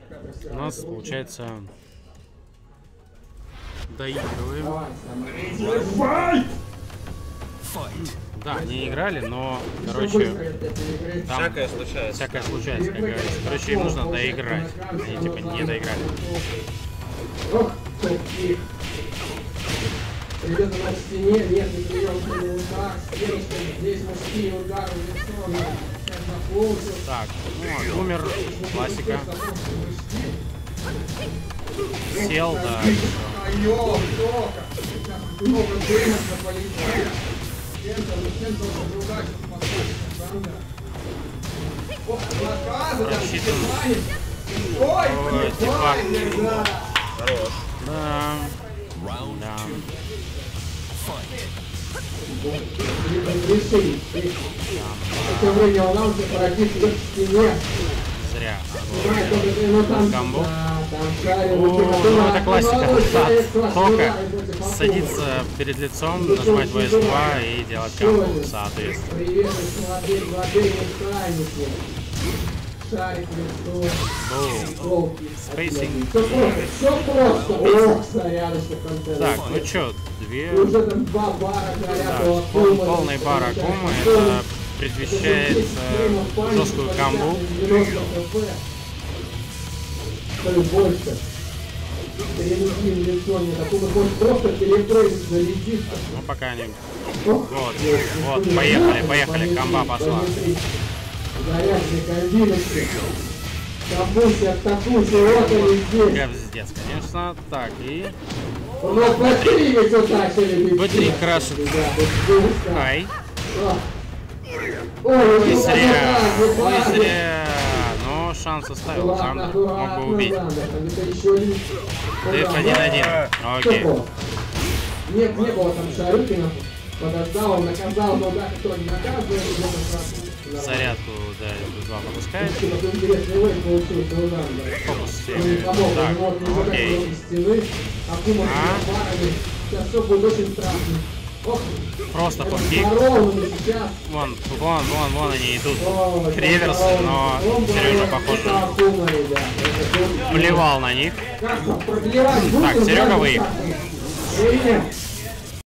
У нас получается доигрываем. Да, не играли, но, короче, там всякое случается. Всякое случается, как говорится. Короче, им нужно доиграть. Они типа не доиграли. Ребята на стене, нет, не приемный удар, здесь мужские удары в лицо, так, ну, умер, классика. Сел, да. Рассчитан. Ой, типа. Хорош. Да. Да. Зря. Камбо. Ну это классика. Только садиться перед лицом, нажимать VS2 и делать камбо, соответственно. Спейсинг. Так, ну чё, две... Да, полный бар Акумы, это предвещает жесткую камбу. Ну пока не... Вот, поехали, камба пошла. Капздец, конечно. Так, и... Б3 крашит. Ай. Ой, зря. Но шанс оставил Зандер. Мог бы убить. Деф 1-1. Окей. Не было там Шарыкина. Подождал, он наказал, но да, кто не наказывает. Зарядку, да, Б2 пропускает. Фокус. Так, окей. Просто фокик. Вон они идут. Реверсы, но Сережа, похоже, плевал на них. Так, Серега выиграл.